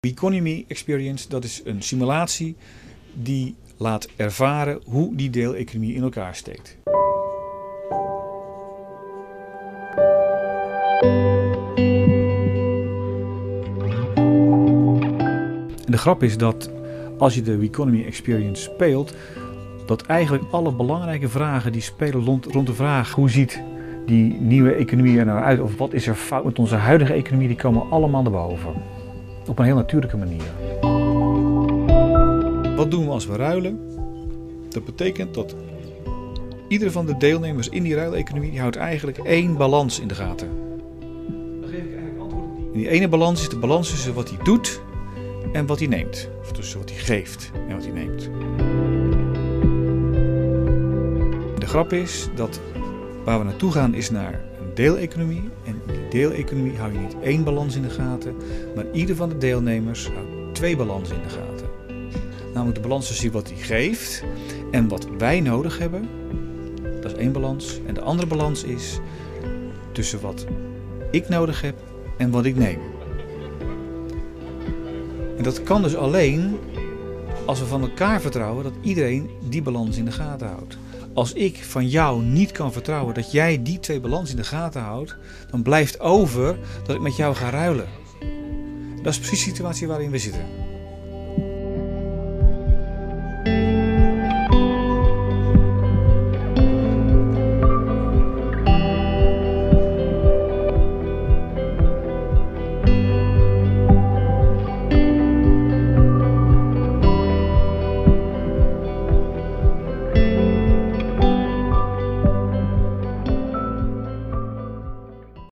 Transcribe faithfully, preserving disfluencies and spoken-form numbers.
Weconomy Experience, dat is een simulatie die laat ervaren hoe die deeleconomie in elkaar steekt. En de grap is dat als je de Weconomy Experience speelt, dat eigenlijk alle belangrijke vragen die spelen rond, rond de vraag hoe ziet die nieuwe economie er nou uit, of wat is er fout met onze huidige economie, die komen allemaal naar boven. Op een heel natuurlijke manier. Wat doen we als we ruilen? Dat betekent dat ieder van de deelnemers in die ruileconomie die houdt eigenlijk één balans in de gaten. Dan geef ik eigenlijk antwoord op die. En die ene balans is de balans tussen wat hij doet en wat hij neemt. Of tussen wat hij geeft en wat hij neemt. De grap is dat waar we naartoe gaan is naar een deeleconomie. En in die deeleconomie hou je niet één balans in de gaten, maar ieder van de deelnemers houdt twee balansen in de gaten. Namelijk de balans tussen wat hij geeft en wat wij nodig hebben. Dat is één balans. En de andere balans is tussen wat ik nodig heb en wat ik neem. En dat kan dus alleen als we van elkaar vertrouwen dat iedereen die balans in de gaten houdt. Als ik van jou niet kan vertrouwen dat jij die twee balansen in de gaten houdt, dan blijft over dat ik met jou ga ruilen. Dat is precies de situatie waarin we zitten.